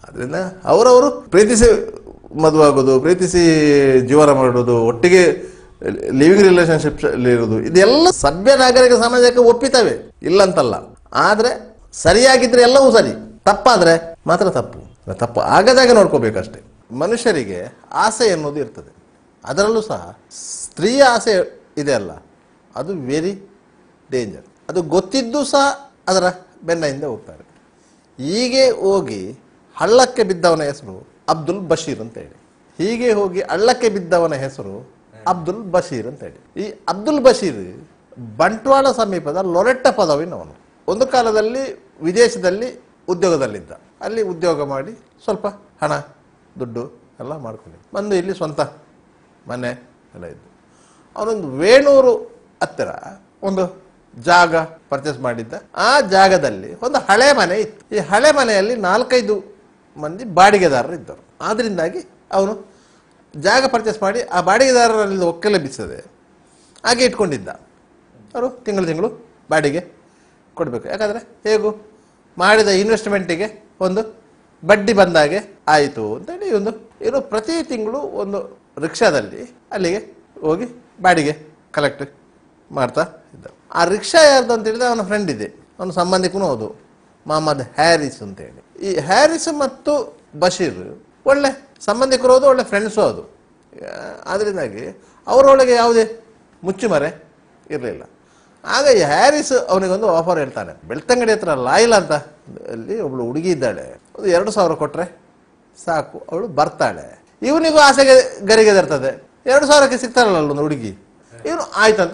ಅದರಿಂದ ಅವರವರು ಪ್ರೀತಿಸಿ ಮದುವೆ ಆಗೋದು, ಪ್ರೀತಿಸಿ ಜೀವನ ಮಾಡೋದು, ಒಟ್ಟಿಗೆ ಲಿವಿಂಗ್ ರಿಲೇಶನ್ಶಿಪ್ ಇರೋದು, ಇದೆಲ್ಲ ಸಭ್ಯ ನಾಗರಿಕ ಸಮಾಜಕ್ಕೆ ಒಪ್ಪಿತವೆ, ಇಲ್ಲಂತಲ್ಲ. ಆದರೆ ಸರಿಯಾಗಿದ್ರೆ ಎಲ್ಲವೂ ಸರಿ, ತಪ್ಪಾದರೆ ಮಾತ್ರ ತಪ್ಪು. ತಪ್ಪು ಆಗದಾಗ ನೋಡ್ಕೋಬೇಕಷ್ಟೆ. ಮನುಷ್ಯರಿಗೆ ಆಸೆ ಎನ್ನುವುದು ಇರ್ತದೆ, ಅದರಲ್ಲೂ ಸಹ ಸ್ತ್ರೀಯ ಆಸೆ ಇದೆ ಅಲ್ಲ, ಅದು ವೆರಿ ಡೇಂಜರ್. ಅದು ಗೊತ್ತಿದ್ದು ಸಹ ಅದರ ಬೆನ್ನ ಹಿಂದೆ ಹೋಗ್ತಾರೆ. ಹೀಗೆ ಹೋಗಿ ಹಳ್ಳಕ್ಕೆ ಬಿದ್ದವನ ಹೆಸರು ಅಬ್ದುಲ್ ಬಶೀರ್ ಅಂತ ಹೇಳಿ. ಹೀಗೆ ಹೋಗಿ ಹಳ್ಳಕ್ಕೆ ಬಿದ್ದವನ ಹೆಸರು ಅಬ್ದುಲ್ ಬಶೀರ್ ಅಂತ ಹೇಳಿ. ಈ ಅಬ್ದುಲ್ ಬಶೀರ್ ಬಂಟ್ವಾಳ ಸಮೀಪದ ಲೊರೆಟ್ಟ ಪದವಿನವನು. ಒಂದು ಕಾಲದಲ್ಲಿ ವಿದೇಶದಲ್ಲಿ ಉದ್ಯೋಗದಲ್ಲಿದ್ದ. ಅಲ್ಲಿ ಉದ್ಯೋಗ ಮಾಡಿ ಸ್ವಲ್ಪ ಹಣ ದುಡ್ಡು ಎಲ್ಲ ಮಾಡ್ಕೊಂಡಿದ್ದ. ಬಂದು ಇಲ್ಲಿ ಸ್ವಂತ ಮನೆ ಎಲ್ಲ ಇದ್ದು. ಅವನೊಂದು ವೇಣೂರು ಹತ್ತಿರ ಒಂದು ಜಾಗ ಪರ್ಚೇಸ್ ಮಾಡಿದ್ದ. ಆ ಜಾಗದಲ್ಲಿ ಒಂದು ಹಳೆ ಮನೆ ಇತ್ತು. ಈ ಹಳೆ ಮನೆಯಲ್ಲಿ ನಾಲ್ಕೈದು ಮಂದಿ ಬಾಡಿಗೆದಾರರು ಇದ್ದರು. ಆದ್ದರಿಂದಾಗಿ ಅವನು ಜಾಗ ಪರ್ಚೇಸ್ ಮಾಡಿ ಆ ಬಾಡಿಗೆದಾರರಲ್ಲಿ ಒಕ್ಕಲೆಬ್ಬಿಸದೆ ಹಾಗೆ ಇಟ್ಕೊಂಡಿದ್ದ. ಅವರು ತಿಂಗಳು ತಿಂಗಳು ಬಾಡಿಗೆ ಕೊಡಬೇಕು. ಯಾಕಂದರೆ ಹೇಗೂ ಮಾಡಿದ ಇನ್ವೆಸ್ಟ್ಮೆಂಟಿಗೆ ಒಂದು ಬಡ್ಡಿ ಬಂದಾಗೆ ಆಯಿತು ಅಂತೇಳಿ ಒಂದು ಇವರು ಪ್ರತಿ ತಿಂಗಳು ಒಂದು ರಿಕ್ಷಾದಲ್ಲಿ ಅಲ್ಲಿಗೆ ಹೋಗಿ ಬಾಡಿಗೆ ಕಲೆಕ್ಟ್ ಮಾಡ್ತಾ ಇದ್ದ. ಆ ರಿಕ್ಷಾ ಯಾರ್ದು ಅಂತ ಹೇಳಿದ್ರೆ ಅವನ ಫ್ರೆಂಡ್ ಇದೆ, ಅವನ ಸಂಬಂಧಿಕನೂ ಹೌದು, ಮೊಹಮ್ಮದ್ ಹ್ಯಾರಿಸ್ ಅಂತೇಳಿ. ಈ ಹ್ಯಾರಿಸ್ ಮತ್ತು ಬಶೀರ್ ಒಳ್ಳೆ ಸಂಬಂಧಿಕರು ಹೌದು, ಒಳ್ಳೆ ಫ್ರೆಂಡ್ಸು ಹೌದು. ಆದ್ದರಿಂದಾಗಿ ಅವರೊಳಗೆ ಯಾವುದೇ ಮುಚ್ಚುಮರೆ ಇರಲಿಲ್ಲ. ಆಗ ಈ ಹ್ಯಾರಿಸ್ ಅವನಿಗೊಂದು ಆಫರ್ ಹೇಳ್ತಾನೆ. ಬೆಳ್ತಂಗಡಿ ಹತ್ರ ಲಾಯ್ಲಾ ಅಂತ ಅಲ್ಲಿ ಒಬ್ಳು ಹುಡುಗಿ ಇದ್ದಾಳೆ, ಒಂದು ಎರಡು ಸಾವಿರ ಕೊಟ್ಟರೆ ಸಾಕು, ಅವಳು ಬರ್ತಾಳೆ. ಇವನಿಗೂ ಆಸೆಗೆ ಗರಿಗೆದಿರ್ತದೆ, ಎರಡು ಸಾವಿರಕ್ಕೆ ಸಿಗ್ತಾರಲ್ಲ ಒಂದು ಹುಡುಗಿ. ಇವನು ಆಯ್ತಂತ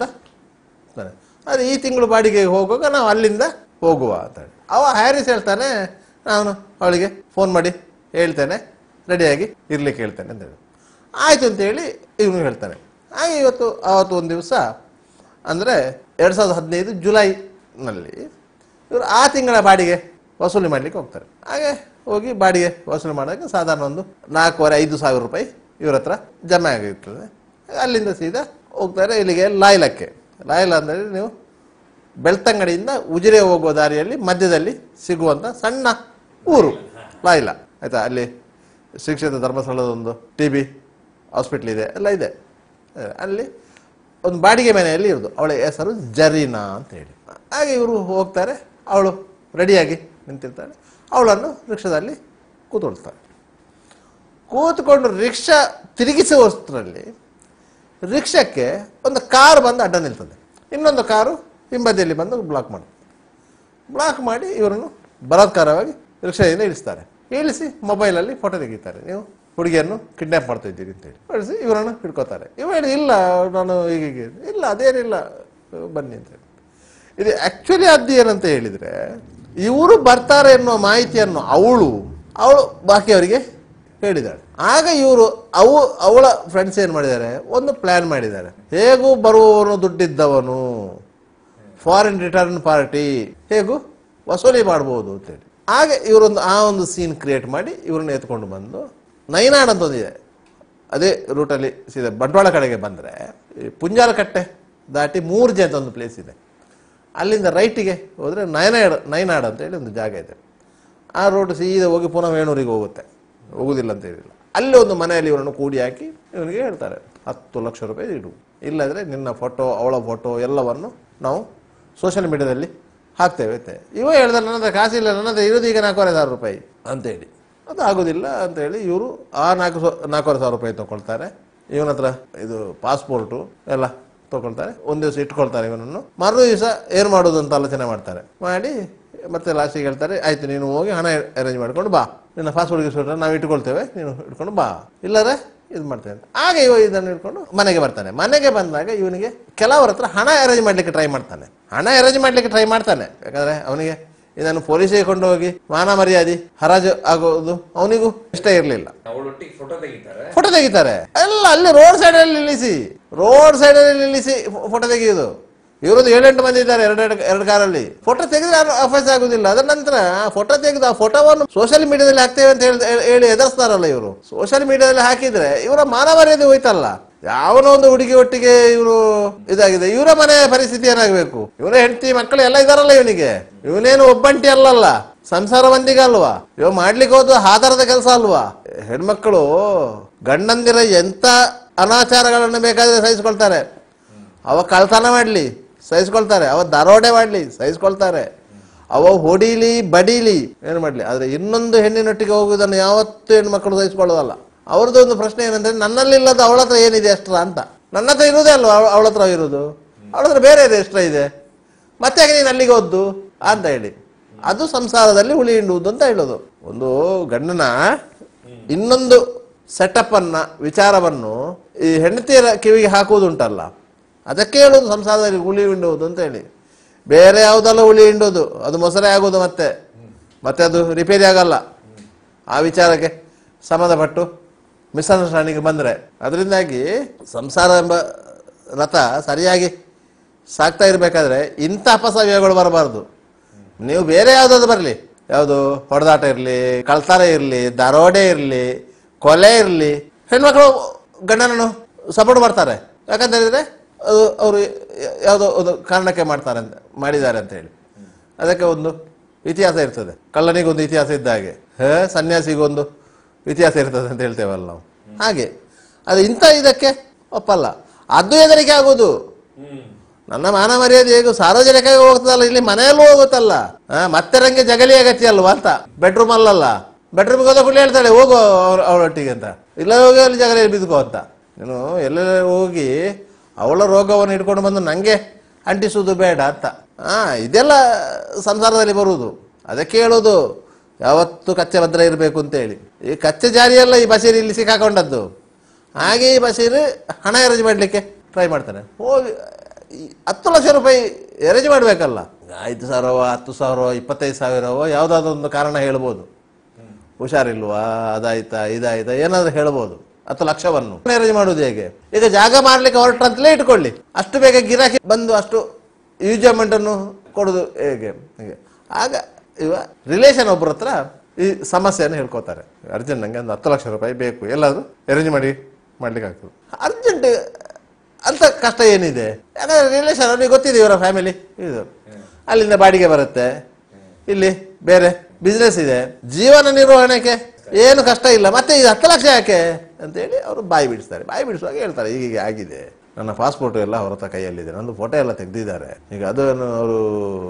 ಅದು ಈ ತಿಂಗಳು ಬಾಡಿಗೆ ಹೋಗುವಾಗ ನಾವು ಅಲ್ಲಿಂದ ಹೋಗುವ ಅಂತೇಳಿ. ಅವ ಹ್ಯಾರಿಸ್ ಹೇಳ್ತಾನೆ, ನಾನು ಅವಳಿಗೆ ಫೋನ್ ಮಾಡಿ ಹೇಳ್ತೇನೆ, ರೆಡಿಯಾಗಿ ಇರ್ಲಿಕ್ಕೆ ಹೇಳ್ತೇನೆ ಅಂತೇಳಿ. ಆಯಿತು ಅಂತೇಳಿ ಇವನು ಹೇಳ್ತಾನೆ. ಹಾಗೆ ಇವತ್ತು ಆವತ್ತು ಒಂದು ದಿವಸ ಅಂದರೆ ಎರಡು ಸಾವಿರದ ಹದಿನೈದು ಜುಲೈನಲ್ಲಿ ಇವರು ಆ ತಿಂಗಳ ಬಾಡಿಗೆ ವಸೂಲಿ ಮಾಡಲಿಕ್ಕೆ ಹೋಗ್ತಾರೆ. ಹಾಗೆ ಹೋಗಿ ಬಾಡಿಗೆ ವಸೂಲಿ ಮಾಡೋಕ್ಕೆ ಸಾಧಾರಣ ಒಂದು ನಾಲ್ಕೂವರೆ ಐದು ಸಾವಿರ ರೂಪಾಯಿ ಇವ್ರ ಹತ್ರ ಜಮಾ ಆಗಿರ್ತದೆ. ಅಲ್ಲಿಂದ ಸೀದಾ ಹೋಗ್ತಾರೆ ಇಲ್ಲಿಗೆ ಲಾಯ್ಲಕ್ಕೆ. ಲಾಯ್ಲಾ ಅಂದರೆ ನೀವು ಬೆಳ್ತಂಗಡಿಯಿಂದ ಉಜಿರೆ ಹೋಗುವ ದಾರಿಯಲ್ಲಿ ಮಧ್ಯದಲ್ಲಿ ಸಿಗುವಂಥ ಸಣ್ಣ ಊರು ಲಾಯ್ಲಾ, ಆಯಿತಾ. ಅಲ್ಲಿ ಶ್ರೀ ಕ್ಷೇತ್ರ ಧರ್ಮಸ್ಥಳದ ಒಂದು ಟಿ ಬಿ ಹಾಸ್ಪಿಟ್ಲ್ ಇದೆ, ಎಲ್ಲ ಇದೆ. ಅಲ್ಲಿ ಒಂದು ಬಾಡಿಗೆ ಮನೆಯಲ್ಲಿ ಇರೋದು. ಅವಳ ಹೆಸರು ಜರೀನಾ ಅಂತ ಹೇಳಿ. ಹಾಗೆ ಇವರು ಹೋಗ್ತಾರೆ, ಅವಳು ರೆಡಿಯಾಗಿ ನಿಂತಿರ್ತಾಳೆ. ಅವಳನ್ನು ರಿಕ್ಷಾದಲ್ಲಿ ಕೂತ್ಕೊಳ್ತಾರೆ. ಕೂತ್ಕೊಂಡು ರಿಕ್ಷಾ ತಿರುಗಿಸುವಷ್ಟರಲ್ಲಿ ರಿಕ್ಷಕ್ಕೆ ಒಂದು ಕಾರು ಬಂದು ಅಡ್ಡ ನಿಲ್ತದೆ. ಇನ್ನೊಂದು ಕಾರು ಹಿಂಬದಿಯಲ್ಲಿ ಬಂದು ಬ್ಲಾಕ್ ಮಾಡ್ತಾರೆ. ಬ್ಲಾಕ್ ಮಾಡಿ ಇವರನ್ನು ಬಲಾತ್ಕಾರವಾಗಿ ರಿಕ್ಷಾದಿಂದ ಇಳಿಸ್ತಾರೆ. ಇಳಿಸಿ ಮೊಬೈಲಲ್ಲಿ ಫೋಟೋ ತೆಗಿತಾರೆ. ನೀವು ಹುಡುಗಿಯನ್ನು ಕಿಡ್ನ್ಯಾಪ್ ಮಾಡ್ತಾ ಇದ್ದೀರಿ ಅಂತೇಳಿ ಕಳಿಸಿ ಇವರನ್ನು ಹಿಡ್ಕೋತಾರೆ. ಇವ ಹೇಳಿ ಇಲ್ಲ ನಾನು ಹೀಗೆ ಇಲ್ಲ ಅದೇನಿಲ್ಲ ಬನ್ನಿ ಅಂತೇಳಿ. ಇದು ಆ್ಯಕ್ಚುಲಿ ಅದು ಏನಂತ ಹೇಳಿದರೆ, ಇವರು ಬರ್ತಾರೆ ಎನ್ನುವ ಮಾಹಿತಿಯನ್ನು ಅವಳು ಅವಳು ಬಾಕಿಯವರಿಗೆ ಹೇಳಿದ್ದಾಳೆ. ಆಗ ಇವರು ಅವು ಅವಳ ಫ್ರೆಂಡ್ಸ್ ಏನು ಮಾಡಿದ್ದಾರೆ, ಒಂದು ಪ್ಲ್ಯಾನ್ ಮಾಡಿದ್ದಾರೆ. ಹೇಗೂ ಬರುವವನು ದುಡ್ಡಿದ್ದವನು, ಫಾರಿನ್ ರಿಟರ್ನ್ ಪಾರ್ಟಿ, ಹೇಗೂ ವಸೂಲಿ ಮಾಡ್ಬೋದು ಅಂತೇಳಿ. ಹಾಗೆ ಇವರೊಂದು ಆ ಒಂದು ಸೀನ್ ಕ್ರಿಯೇಟ್ ಮಾಡಿ ಇವ್ರನ್ನ ಎತ್ಕೊಂಡು ಬಂದು ನೈನಾಡ್ ಅಂತ ಒಂದಿದೆ, ಅದೇ ರೂಟಲ್ಲಿ ಸೀದಾ ಬಂಟ್ವಾಳ ಕಡೆಗೆ ಬಂದರೆ ಪುಂಜಾಲಕಟ್ಟೆ ದಾಟಿ ಮೂರ್ಜೆ ಅಂತ ಒಂದು ಪ್ಲೇಸ್ ಇದೆ. ಅಲ್ಲಿಂದ ರೈಟಿಗೆ ಹೋದರೆ ನಯನಾಡ್ ನೈನಾಡ್ ಅಂತೇಳಿ ಒಂದು ಜಾಗ ಇದೆ. ಆ ರೋಡ್ ಸೀದಾ ಹೋಗಿ ಪುನಃ ವೇಣೂರಿಗೆ ಹೋಗುತ್ತೆ, ಹೋಗುವುದಿಲ್ಲ ಅಂತ ಹೇಳಿಲ್ಲ. ಅಲ್ಲಿ ಒಂದು ಮನೆಯಲ್ಲಿ ಇವರನ್ನು ಕೂಡಿ ಹಾಕಿ ಇವನಿಗೆ ಹೇಳ್ತಾರೆ, ಹತ್ತು ಲಕ್ಷ ರೂಪಾಯಿ ಇಡು, ಇಲ್ಲಂದರೆ ನಿನ್ನ ಫೋಟೋ ಅವಳ ಫೋಟೋ ಎಲ್ಲವನ್ನು ನಾವು ಸೋಷಿಯಲ್ ಮೀಡಿಯಾದಲ್ಲಿ ಹಾಕ್ತೇವೆ ಅಂತೆ. ಇವ ಹೇಳ್ತಾರೆ, ನನ್ನ ಹತ್ರ ಕಾಸಿಲ್ಲ, ನನ್ನ ಹತ್ರ ಇರೋದು ಈಗ ನಾಲ್ಕೂವರೆ ಸಾವಿರ ರೂಪಾಯಿ ಅಂತೇಳಿ. ಅದು ಆಗೋದಿಲ್ಲ ಅಂತೇಳಿ ಇವರು ಆ ನಾಲ್ಕು ಸಾ ನಾಲ್ಕೂವರೆ ಸಾವಿರ ರೂಪಾಯಿ ತೊಗೊಳ್ತಾರೆ. ಇವನ ಹತ್ರ ಇದು ಪಾಸ್ಪೋರ್ಟು ಎಲ್ಲ ತೊಗೊಳ್ತಾರೆ. ಒಂದು ದಿವಸ ಇಟ್ಕೊಳ್ತಾರೆ ಇವನನ್ನು. ಮರು ದಿವಸ ಏನು ಮಾಡೋದು ಅಂತ ಆಲೋಚನೆ ಮಾಡ್ತಾರೆ. ಮಾಡಿ ಮತ್ತೆ ಲಾಸ್ಟಿಗೆ ಹೇಳ್ತಾರೆ, ಆಯಿತು ನೀನು ಹೋಗಿ ಹಣ ಅರೇಂಜ್ ಮಾಡ್ಕೊಂಡು ಬಾ, ನಿನ್ನ ಪಾಸ್ಪೋರ್ಟ್ಗೆ ಸೋಟ್ರೆ ನಾವು ಇಟ್ಕೊಳ್ತೇವೆ, ನೀನು ಇಟ್ಕೊಂಡು ಬಾ, ಇಲ್ಲರೆ ಇದು ಮಾಡ್ತೇವೆ ಅಂತ. ಆಗ ಇವ ಇದನ್ನು ಇಟ್ಕೊಂಡು ಮನೆಗೆ ಬರ್ತಾನೆ. ಮನೆಗೆ ಬಂದಾಗ ಇವನಿಗೆ ಕೆಲವರ ಹತ್ರ ಹಣ ಅರೇಂಜ್ ಮಾಡಲಿಕ್ಕೆ ಟ್ರೈ ಮಾಡ್ತಾನೆ. ಹಣ ಅರೇಂಜ್ ಮಾಡಲಿಕ್ಕೆ ಟ್ರೈ ಮಾಡ್ತಾನೆ ಯಾಕಂದರೆ ಅವನಿಗೆ ಇದನ್ನು ಪೊಲೀಸಿಗೆ ಕೊಂಡು ಹೋಗಿ ಮಾನ ಮರ್ಯಾದೆ ಹರಾಜು ಆಗೋದು ಅವನಿಗೂ ಇಷ್ಟ ಇರಲಿಲ್ಲ. ಫೋಟೋ ತೆಗಿತಾರೆ ಎಲ್ಲ ಅಲ್ಲಿ ರೋಡ್ ಸೈಡಲ್ಲಿ ನಿಲ್ಲಿಸಿ ರೋಡ್ ಸೈಡಲ್ಲಿ ನಿಲ್ಲಿಸಿ ಫೋಟೋ ತೆಗೆಯುವುದು. ಇವರದ್ದು ಏಳೆಂಟು ಮಂದಿ ಇದ್ದಾರೆ, ಎರಡೆರಡು ಎರಡು ಕಾರಲ್ಲಿ. ಫೋಟೋ ತೆಗೆದ್ರೆ ಅಫೆನ್ಸ್ ಆಗುದಿಲ್ಲ. ಅದರ ನಂತರ ಫೋಟೋ ತೆಗೆದು ಆ ಫೋಟೋವನ್ನು ಸೋಷಿಯಲ್ ಮೀಡಿಯಾದಲ್ಲಿ ಹಾಕ್ತೇವೆ ಅಂತ ಹೇಳಿ ಹೇಳಿ ಎದುರಿಸ್ತಾರಲ್ಲ ಇವರು. ಸೋಷಿಯಲ್ ಮೀಡಿಯಾದಲ್ಲಿ ಹಾಕಿದ್ರೆ ಇವರ ಮಾನ ಮರ್ಯಾದೆ ಹೋಯ್ತಲ್ಲ. ಯಾವನೋ ಒಂದು ಹುಡುಗಿ ಒಟ್ಟಿಗೆ ಇವರು ಇದಾಗಿದೆ, ಇವರ ಮನೆ ಪರಿಸ್ಥಿತಿ ಏನಾಗಬೇಕು? ಇವರ ಹೆಂಡತಿ ಮಕ್ಕಳು ಎಲ್ಲ ಇದಾರಲ್ಲ ಇವನಿಗೆ. ಇವನೇನು ಒಬ್ಬಂಟಿ ಅಲ್ಲಲ್ಲ, ಸಂಸಾರ ಮಂದಿಗೆ ಅಲ್ವಾ? ಇವ ಮಾಡ್ಲಿಕ್ಕೆ ಹೋದ ಆಧಾರದ ಕೆಲಸ ಅಲ್ವಾ? ಹೆಣ್ಮಕ್ಳು ಗಂಡಂದಿರ ಎಂತ ಅನಾಚಾರಗಳನ್ನು ಬೇಕಾದ್ರೆ ಸಹಿಸ್ಕೊಳ್ತಾರೆ. ಅವ ಕಳ್ತನ ಮಾಡ್ಲಿ ಸಹಿಸ್ಕೊಳ್ತಾರೆ, ಅವ ದರೋಡೆ ಮಾಡ್ಲಿ ಸಹಿಸ್ಕೊಳ್ತಾರೆ, ಅವ ಹೊಡೀಲಿ ಬಡೀಲಿ ಏನು ಮಾಡ್ಲಿ. ಆದ್ರೆ ಇನ್ನೊಂದು ಹೆಣ್ಣಿನೊಟ್ಟಿಗೆ ಹೋಗುವುದನ್ನು ಯಾವತ್ತೂ ಹೆಣ್ಮಕ್ಳು ಸಹಿಸ್ಕೊಳ್ಳೋದಲ್ಲ. ಅವ್ರದ್ದು ಒಂದು ಪ್ರಶ್ನೆ ಏನಂದ್ರೆ, ನನ್ನಲ್ಲಿಲ್ಲದ ಅವಳ ಹತ್ರ ಏನಿದೆ ಎಷ್ಟ್ರ ಅಂತ. ನನ್ನ ಹತ್ರ ಇರುವುದೇ ಅಲ್ವಾ ಅವಳ ಹತ್ರ ಇರುವುದು, ಅವಳ ಹತ್ರ ಬೇರೆ ಇದೆ ಎಷ್ಟ್ರ ಇದೆ, ಮತ್ತೆ ಯಾಕೆ ನೀನು ಅಲ್ಲಿಗೆ ಹೋದ್ದು ಅಂತ ಹೇಳಿ. ಅದು ಸಂಸಾರದಲ್ಲಿ ಹುಳಿ ಹಿಂಡುವುದು ಅಂತ ಹೇಳೋದು. ಒಂದು ಗಂಡನ ಇನ್ನೊಂದು ಸೆಟಪ್ ಅನ್ನ ವಿಚಾರವನ್ನು ಈ ಹೆಂಡತಿಯರ ಕಿವಿಗೆ ಹಾಕುವುದುಂಟಲ್ಲ, ಅದಕ್ಕೆ ಹೇಳೋದು ಸಂಸಾರದಲ್ಲಿ ಹುಳಿ ಹಿಂಡುವುದು ಅಂತ ಹೇಳಿ. ಬೇರೆ ಯಾವುದಲ್ಲ ಹುಳಿ ಹಿಂಡೋದು, ಅದು ಮೊಸರೆ ಆಗೋದು, ಮತ್ತೆ ಮತ್ತೆ ಅದು ರಿಪೇರಿ ಆಗಲ್ಲ. ಆ ವಿಚಾರಕ್ಕೆ ಸಂಬಂಧಪಟ್ಟು ಮಿಸ್ಅಂಡರ್ಸ್ಟ್ಯಾಂಡಿಂಗ್ ಬಂದರೆ, ಅದರಿಂದಾಗಿ ಸಂಸಾರ ಎಂಬ ರಥ ಸರಿಯಾಗಿ ಸಾಕ್ತಾ ಇರಬೇಕಾದ್ರೆ ಇಂಥ ಅಪಸವ್ಯಗಳು ಬರಬಾರ್ದು. ನೀವು ಬೇರೆ ಯಾವುದಾದ್ರು ಬರಲಿ, ಯಾವುದು ಹೊಡೆದಾಟ ಇರಲಿ, ಕಳ್ತನ ಇರಲಿ, ದರೋಡೆ ಇರಲಿ, ಕೊಲೆ ಇರಲಿ, ಹೆಣ್ಮಕ್ಳು ಗಂಡನನ್ನು ಸಪೋರ್ಟ್ ಮಾಡ್ತಾರೆ. ಯಾಕಂತ ಹೇಳಿದ್ರೆ ಅದು ಅವರು ಯಾವುದೋ ಒಂದು ಕಾರಣಕ್ಕೆ ಮಾಡ್ತಾರೆ ಅಂತ ಮಾಡಿದ್ದಾರೆ ಅಂತ ಹೇಳಿ. ಅದಕ್ಕೆ ಒಂದು ಇತಿಹಾಸ ಇರ್ತದೆ. ಕಳ್ಳನಿಗೊಂದು ಇತಿಹಾಸ ಇದ್ದ ಹಾಗೆ ಹೇ ಸನ್ಯಾಸಿಗೊಂದು ಇತಿಹಾಸ ಇರ್ತದೆ ಅಂತ ಹೇಳ್ತೇವಲ್ಲ ನಾವು. ಹಾಗೆ ಅದು ಇಂಥ ಇದಕ್ಕೆ ಒಪ್ಪಲ್ಲ. ಅದು ಹೆದರಿಕೆ ಆಗೋದು. ನನ್ನ ಮಾನ ಮರ್ಯಾದೆ ಹೇಗೂ ಸಾರ್ವಜನಿಕವಾಗಿ ಹೋಗ್ತದಲ್ಲ, ಇಲ್ಲಿ ಮನೆಯಲ್ಲೂ ಹೋಗುತ್ತಲ್ಲ. ಮತ್ತೆ ರಂಗೆ ಜಗಲಿ ಅಗತ್ಯ ಅಲ್ವಾ ಅಂತ. ಬೆಡ್ರೂಮ್ ಅಲ್ಲಲ್ಲ, ಬೆಡ್ರೂಮ್ಗೆ ಹೋದ ಕೂಡಲೇ ಹೇಳ್ತಾಳೆ ಹೋಗು ಅವ್ರ ಅವಳೊಟ್ಟಿಗೆ ಅಂತ, ಇಲ್ಲ ಹೋಗಿ ಅಲ್ಲಿ ಜಗಲಿಯಲ್ಲಿ ಬಿದ್ಕೋ ಅಂತ. ನೀನು ಎಲ್ಲೆಲ್ಲ ಹೋಗಿ ಅವಳ ರೋಗವನ್ನು ಇಟ್ಕೊಂಡು ಬಂದು ನನಗೆ ಅಂಟಿಸುವುದು ಬೇಡ ಅಂತ. ಹಾ, ಇದೆಲ್ಲ ಸಂಸಾರದಲ್ಲಿ ಬರುವುದು. ಅದಕ್ಕೆ ಹೇಳೋದು ಯಾವತ್ತು ಕಚ್ಚೆ ಭದ್ರ ಇರಬೇಕು ಅಂತೇಳಿ. ಈ ಕಚ್ಚೆ ಜಾರಿಯಲ್ಲ ಈ ಬಸೀರ್ ಇಲ್ಲಿ ಸಿಕ್ಕಾಕೊಂಡದ್ದು. ಹಾಗೆ ಈ ಬಸೀರ್ ಹಣ ಎರೇಂಜ್ ಮಾಡಲಿಕ್ಕೆ ಟ್ರೈ ಮಾಡ್ತಾನೆ. ಹೋಗಿ ಹತ್ತು ಲಕ್ಷ ರೂಪಾಯಿ ಎರೇಂಜ್ ಮಾಡಬೇಕಲ್ಲ, ಐದು ಸಾವಿರವೋ ಹತ್ತು ಸಾವಿರವೋ ಇಪ್ಪತ್ತೈದು ಸಾವಿರವೋ ಯಾವುದಾದ್ರೂ ಒಂದು ಕಾರಣ ಹೇಳ್ಬೋದು. ಹುಷಾರಿಲ್ವಾ, ಅದಾಯ್ತಾ ಇದಾಯ್ತಾ ಏನಾದರೂ ಹೇಳ್ಬೋದು. ಹತ್ತು ಲಕ್ಷವನ್ನು ಅರೇಂಜ್ ಮಾಡುವುದು ಹೇಗೆ? ಈಗ ಜಾಗ ಮಾರ್ಲಿಕ್ಕೆ ಹೊರಟ್ರಂತಲೇ ಇಟ್ಕೊಳ್ಳಿ, ಅಷ್ಟು ಬೇಗ ಗಿರಾಕಿ ಬಂದು ಅಷ್ಟು ಯೂಜ್ ಅಮೌಂಟ್ ಅನ್ನು ಕೊಡುದು ಹೇಗೆ? ಹೀಗೆ ಆಗ ಇವ ರಿಲೇಷನ್ ಒಬ್ಬರ ಹತ್ರ ಈ ಸಮಸ್ಯೆಯನ್ನು ಹೇಳ್ಕೊತಾರೆ. ಅರ್ಜೆಂಟ್ ನಂಗೆ ಒಂದು ಹತ್ತು ಲಕ್ಷ ರೂಪಾಯಿ ಬೇಕು, ಎಲ್ಲಾದರೂ ಅರೇಂಜ್ ಮಾಡಿ ಮಾಡ್ಲಿಕ್ಕೆ ಆಗ್ತದೆ. ಅರ್ಜೆಂಟ್ ಅಂತ ಕಷ್ಟ ಏನಿದೆ? ಯಾಕಂದ್ರೆ ರಿಲೇಷನ್ ಅವ್ರಿಗೆ ಗೊತ್ತಿದೆ, ಇವರ ಫ್ಯಾಮಿಲಿ ಇದು ಅಲ್ಲಿಂದ ಬಾಡಿಗೆ ಬರುತ್ತೆ, ಇಲ್ಲಿ ಬೇರೆ ಬಿಸ್ನೆಸ್ ಇದೆ, ಜೀವನ ನಿರ್ವಹಣೆಗೆ ಏನು ಕಷ್ಟ ಇಲ್ಲ, ಮತ್ತೆ ಇದು ಹತ್ತು ಲಕ್ಷ ಯಾಕೆ ಅಂತೇಳಿ ಅವರು ಬಾಯಿ ಬಿಡಿಸ್ತಾರೆ. ಬಾಯಿ ಬಿಡಿಸುವಾಗ ಹೇಳ್ತಾರೆ ಹೀಗೆ ಆಗಿದೆ, ನನ್ನ ಪಾಸ್ಪೋರ್ಟ್ ಎಲ್ಲ ಹೊರತ ಕೈಯಲ್ಲಿದೆ, ನಂದು ಫೋಟೋ ಎಲ್ಲ ತೆಗೆದಿದ್ದಾರೆ. ಈಗ ಅದನ್ನು ಅವರು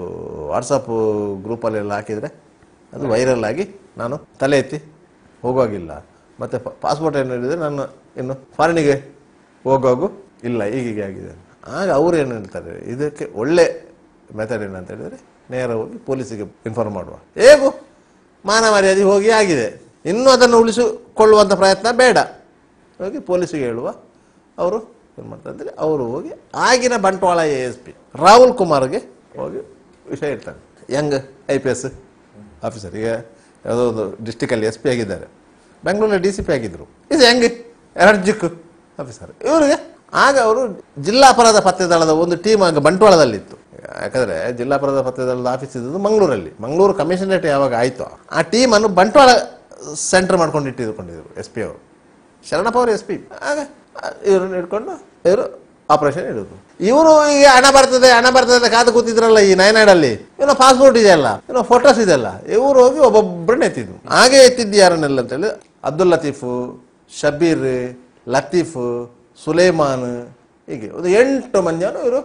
ವಾಟ್ಸಪ್ ಗ್ರೂಪಲ್ಲೆಲ್ಲ ಹಾಕಿದರೆ ಅದು ವೈರಲ್ ಆಗಿ ನಾನು ತಲೆ ಎತ್ತಿ ಹೋಗುವಾಗಿಲ್ಲ, ಮತ್ತು ಪಾಸ್ಪೋರ್ಟ್ ಏನು ಹೇಳಿದರೆ ನಾನು ಇನ್ನು ಫಾರಿನಿಗೆ ಹೋಗೋಗು ಇಲ್ಲ, ಹೀಗೀಗೆ ಆಗಿದೆ. ಆಗ ಅವರು ಏನು ಹೇಳ್ತಾರೆ, ಇದಕ್ಕೆ ಒಳ್ಳೆ ಮೆಥಡ್ ಏನಂತ ಹೇಳಿದರೆ ನೇರ ಹೋಗಿ ಪೊಲೀಸಿಗೆ ಇನ್ಫಾರ್ಮ್ ಮಾಡುವ. ಹೇಗೂ ಮಾನ ಮರ್ಯಾದೆ ಹೋಗಿ ಆಗಿದೆ, ಇನ್ನೂ ಅದನ್ನು ಉಳಿಸಿಕೊಳ್ಳುವಂಥ ಪ್ರಯತ್ನ ಬೇಡ, ಹೋಗಿ ಪೊಲೀಸಿಗೆ ಹೇಳುವ. ಅವರು ಏನು ಮಾಡ್ತಾರೆ ಅಂದರೆ ಅವರು ಹೋಗಿ ಆಗಿನ Bantwal A S P Rahul ಕುಮಾರ್ಗೆ ಹೋಗಿ ವಿಷಯ ಇರ್ತಾರೆ. Young I P S officer, ಈಗ ಯಾವುದೋ ಒಂದು ಡಿಸ್ಟಿಕಲ್ಲಿ ಎಸ್ ಪಿ ಆಗಿದ್ದಾರೆ, ಬೆಂಗಳೂರಲ್ಲಿ ಡಿ ಸಿ ಪಿ ಆಗಿದ್ದರು. ಇದು ಯಂಗ್ ಎನರ್ಜಿಕ್ ಆಫೀಸರ್ ಇವರಿಗೆ. ಆಗ ಅವರು ಜಿಲ್ಲಾ ಅಪರಾಧ ಪತ್ತೆ ದಳದ ಒಂದು ಟೀಮ್ ಆಗ ಬಂಟ್ವಾಳದಲ್ಲಿತ್ತು. ಯಾಕಂದರೆ ಜಿಲ್ಲಾ ಅಪರಾಧ ಪತ್ತೆ ದಳದ ಆಫೀಸ್ ಇದ್ದದ್ದು ಮಂಗಳೂರಲ್ಲಿ. ಮಂಗಳೂರು ಕಮಿಷನರೇಟ್ ಯಾವಾಗ ಆಯಿತು, ಆ ಟೀಮನ್ನು ಬಂಟ್ವಾಳ ಸೆಂಟರ್ ಮಾಡ್ಕೊಂಡು ಇಟ್ಟಿದ್ಕೊಂಡಿದ್ರು ಎಸ್ ಪಿ ಅವರು, ಶರಣಪ್ಪ ಅವರು ಎಸ್ ಪಿ. ಆಗ ಇವ್ರನ್ನ ಹಿಡ್ಕೊಂಡು ಇವರು ಆಪರೇಷನ್ ಇಡೋದು. ಇವರು ಈಗ ಹಣ ಬರ್ತದೆ ಹಣ ಬರ್ತದೆ ಕಾದು ಕೂತಿದ್ರಲ್ಲ ಈ ನಯನಾಡಲ್ಲಿ, ಏನೋ ಪಾಸ್ಪೋರ್ಟ್ ಇದೆಯಲ್ಲ, ಏನೋ ಫೋಟೋಸ್ ಇದೆಯಲ್ಲ, ಇವರು ಹೋಗಿ ಒಬ್ಬೊಬ್ಬರನ್ನ ಎತ್ತಿದ್ರು. ಹಾಗೆ ಎತ್ತಿದ್ದು ಯಾರನ್ನೆಲ್ಲ ಅಂತೇಳಿ ಅಬ್ದುಲ್ ಲತೀಫು, ಶಬೀರ್, ಲತೀಫ್, ಸುಲೇಮಾನ್, ಹೀಗೆ ಒಂದು ಎಂಟು ಮಂದಿಯನ್ನು ಇವರು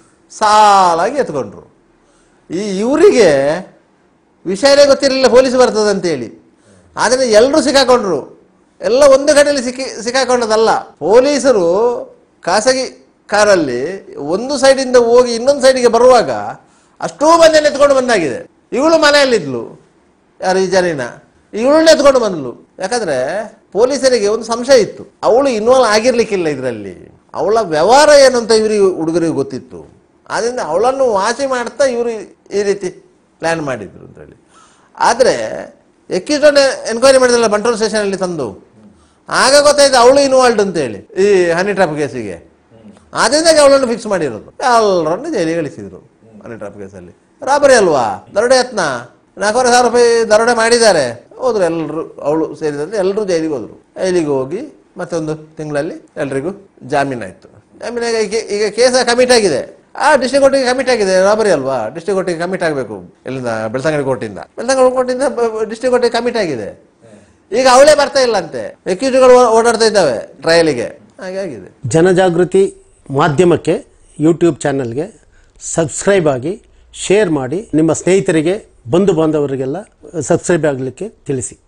ಸಾಲಾಗಿ ಎತ್ಕೊಂಡ್ರು. ಈ ಇವರಿಗೆ ವಿಷಯನೇ ಗೊತ್ತಿರಲಿಲ್ಲ ಪೊಲೀಸ್ ಬರ್ತದೆ ಅಂತೇಳಿ. ಆದರೆ ಎಲ್ಲರೂ ಸಿಕ್ಕಾಕೊಂಡ್ರು, ಎಲ್ಲ ಒಂದೇ ಕಡೆಯಲ್ಲಿ ಸಿಕ್ಕಿ ಸಿಕ್ಕಾಕೊಂಡದಲ್ಲ. ಪೊಲೀಸರು ಖಾಸಗಿ ಕಾರಲ್ಲಿ ಒಂದು ಸೈಡಿಂದ ಹೋಗಿ ಇನ್ನೊಂದು ಸೈಡಿಗೆ ಬರುವಾಗ ಅಷ್ಟೂ ಮಂದಿಯನ್ನು ಎತ್ಕೊಂಡು ಬಂದಾಗಿದೆ. ಇವಳು ಮನೆಯಲ್ಲಿದ್ಲು, ಯಾರು ಈ ಜರೀನ, ಇವಳನ್ನ ಎತ್ಕೊಂಡು ಬಂದ್ಲು. ಯಾಕಂದ್ರೆ ಪೊಲೀಸರಿಗೆ ಒಂದು ಸಂಶಯ ಇತ್ತು, ಅವಳು ಇನ್ವಾಲ್ವ್ ಆಗಿರ್ಲಿಕ್ಕಿಲ್ಲ ಇದರಲ್ಲಿ, ಅವಳ ವ್ಯವಹಾರ ಏನು ಅಂತ ಇವರಿಗೆ ಹುಡುಗರಿಗೆ ಗೊತ್ತಿತ್ತು. ಆದ್ದರಿಂದ ಅವಳನ್ನು ವಾಸಿ ಮಾಡ್ತಾ ಇವರು ಈ ರೀತಿ ಪ್ಲ್ಯಾನ್ ಮಾಡಿದ್ರು ಅಂತೇಳಿ. ಆದರೆ ಎಕ್ಕಿಸ್ಟನ್ನು ಎನ್ಕ್ವೈರಿ ಮಾಡಿದ್ರಲ್ಲ ಬಂಟ್ವಾಳ ಸ್ಟೇಷನಲ್ಲಿ ತಂದು, ಆಗ ಗೊತ್ತಾಯ್ತು ಅವಳು ಇನ್ವಾಲ್ಡ್ ಅಂತೇಳಿ ಈ ಹನಿ ಟ್ರಾಪ್ ಕೇಸಿಗೆ. ಆದ್ರಿಂದಾಗಿ ಅವಳನ್ನು ಫಿಕ್ಸ್ ಮಾಡಿರೋದು, ಎಲ್ಲರನ್ನು ಜೈಲಿಗೆ ಇಳಿಸಿದ್ರು. ಹನಿ ಟ್ರಾಪ್ ಕೇಸಲ್ಲಿ ರಾಬರಿ ಅಲ್ವಾ, ದರೋಡೆ ಯತ್ನ, ನಾಲ್ಕೂವರೆ ಸಾವಿರ ರೂಪಾಯಿ ದರೋಡೆ ಮಾಡಿದ್ದಾರೆ, ಹೋದ್ರು ಎಲ್ಲರೂ, ಅವಳು ಸೇರಿದಂತೆ ಎಲ್ಲರೂ ಜೈಲಿಗೆ ಹೋದ್ರು. ಜೈಲಿಗೆ ಹೋಗಿ ಮತ್ತೊಂದು ತಿಂಗಳಲ್ಲಿ ಎಲ್ರಿಗೂ ಜಾಮೀನಾಯಿತು. ಜಾಮೀನಾಗ ಈಗ ಈಗ ಕೇಸ ಕಮಿಟ್ ಆಗಿದೆ, ಆ ಡಿಸ್ಟ್ರಿಕ್ಟ್ ಕೋರ್ಟಿಗೆ ಕಮಿಟ್ ಆಗಿದೆ, ರಾಬರಿ ಅಲ್ವಾ, ಡಿಸ್ಟ್ರಿಕ್ಟ್ ಕೋರ್ಟಿಗೆ ಕಮಿಟ್ ಆಗಬೇಕು. ಇಲ್ಲಿಂದ ಬೆಳ್ತಂಗಡಿ ಕೋರ್ಟಿಂದ ಬೆಳ್ತಂಗಡಿ ಕೋರ್ಟಿಂದ ಡಿಸ್ಟ್ರಿಕ್ಟ್ ಕೋರ್ಟಿಗೆ ಕಮಿಟ್ ಆಗಿದೆ. ಈಗ ಅವಳೇ ಬರ್ತಾ ಇಲ್ಲ ಅಂತೆ, ಎಕ್ಯೂಸ್ಗಳು ಓಡಾಡ್ತಾ ಇದ್ದಾವೆ ಟ್ರಯಲಿಗೆ. ಹಾಗಾಗಿದೆ. ಜನಜಾಗೃತಿ ಮಾಧ್ಯಮಕ್ಕೆ ಯೂಟ್ಯೂಬ್ ಚಾನಲ್ಗೆ ಸಬ್ಸ್ಕ್ರೈಬ್ ಆಗಿ, ಶೇರ್ ಮಾಡಿ, ನಿಮ್ಮ ಸ್ನೇಹಿತರಿಗೆ ಬಂಧು ಬಾಂಧವರಿಗೆಲ್ಲ ಸಬ್ಸ್ಕ್ರೈಬ್ ಆಗಲಿಕ್ಕೆ ತಿಳಿಸಿ.